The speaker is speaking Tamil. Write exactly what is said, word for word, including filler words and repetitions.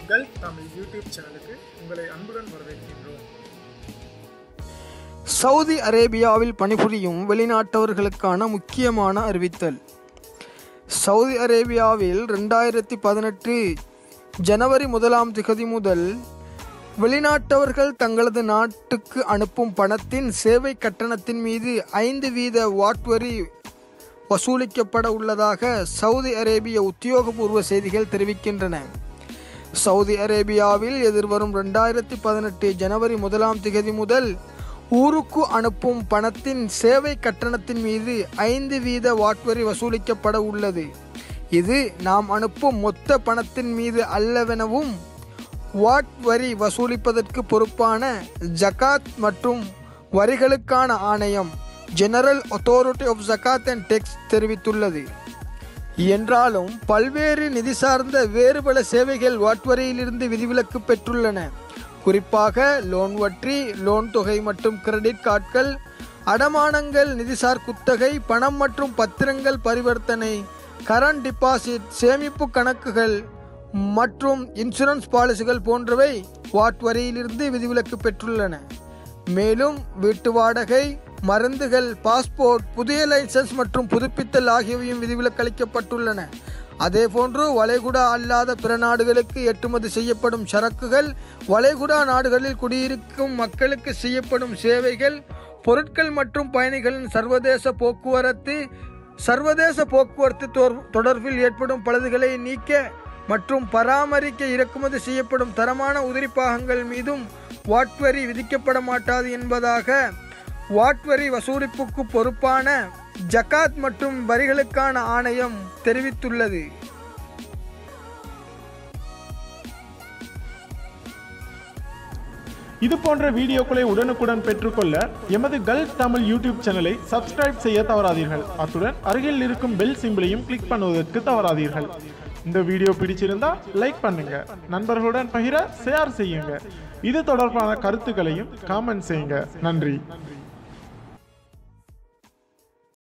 கல்ஃப் தமிழ் யூடியூப் சேனலுக்கு உங்களை அன்புடன் வரவேற்கின்றோம். சவுதி அரேபியாவில் பணிபுரியும் வெளிநாட்டவர்களுக்கான முக்கியமான அறிவித்தல். சவுதி அரேபியாவில் ரெண்டாயிரத்தி பதினெட்டு ஜனவரி முதலாம் திகதி முதல் வெளிநாட்டவர்கள் தங்களது நாட்டுக்கு அனுப்பும் பணத்தின் சேவை கட்டணத்தின் மீது ஐந்து வீத வாட் வரி வசூலிக்கப்பட உள்ளதாக சவுதி அரேபிய உத்தியோகபூர்வ செய்திகள் தெரிவிக்கின்றன. சவுதி அரேபியாவில் எதிர்வரும் ரெண்டாயிரத்தி பதினெட்டு ஜனவரி முதலாம் திகதி முதல் ஊருக்கு அனுப்பும் பணத்தின் சேவை கட்டணத்தின் மீது ஐந்து வீத வாட் வரி வசூலிக்கப்பட உள்ளது. இது நாம் அனுப்பும் மொத்த பணத்தின் மீது அல்லவெனவும் வாட் வரி வசூலிப்பதற்கு பொறுப்பான ஜகாத் மற்றும் வரிகளுக்கான ஆணையம் general authority of zakat and tax தெரிவித்துள்ளது. என்றாலும் பல்வேறு நிதி சார்ந்த வேறு பல சேவைகள் வாட் வரியிலிருந்து விதிவிலக்கு பெற்றுள்ளன. குறிப்பாக லோன் வட்டி, லோன் தொகை மற்றும் கிரெடிட் கார்டுகள், அடமானங்கள், நிதிசார் குத்தகை, பணம் மற்றும் பத்திரங்கள் பரிவர்த்தனை, கரண்ட் டிபாசிட், சேமிப்பு கணக்குகள் மற்றும் இன்சூரன்ஸ் பாலிசிகள் போன்றவை வாட் வரியிலிருந்து விதிவிலக்கு பெற்றுள்ளன. மேலும் வீட்டு வாடகை, மருந்துகள், பாஸ்போர்ட், புதிய லைசன்ஸ் மற்றும் புதுப்பித்தல் ஆகியவையும் விதிவிலக்கு அளிக்கப்பட்டுள்ளன. அதேபோன்று வளைகுடா அல்லாத பிற நாடுகளுக்கு ஏற்றுமதி செய்யப்படும் சரக்குகள், வளைகுடா நாடுகளில் குடியிருக்கும் மக்களுக்கு செய்யப்படும் சேவைகள், பொருட்கள் மற்றும் பயணிகளின் சர்வதேச போக்குவரத்து, சர்வதேச போக்குவரத்து தொடர்பில் ஏற்படும் பழுதுகளை நீக்க மற்றும் பராமரிக்க இறக்குமதி செய்யப்படும் தரமான உதிரி பாகங்கள் மீதும் வாட் வரி விதிக்கப்பட மாட்டாது என்பதாக வாட் வரி வசூலிப்புக்கு பொறுப்பான ஜகாத் மற்றும் வரிகளுக்கான ஆணையம் தெரிவித்துள்ளது. இது போன்ற வீடியோக்களை உடனுக்குடன் பெற்றுக்கொள்ள எமது கல்ஃப் தமிழ் யூடியூப் சேனலை சப்ஸ்கிரைப் செய்ய தவறாதீர்கள். அத்துடன் அருகில் இருக்கும் பெல் சிம்பிளையும் கிளிக் பண்ணுவதற்கு தவறாதீர்கள். இந்த வீடியோ பிடிச்சிருந்தா லைக் பண்ணுங்க, நண்பர்களுடன் பகிர ஷேர் செய்யுங்க. இது தொடர்பான கருத்துக்களையும் காமெண்ட் செய்யுங்க. நன்றி.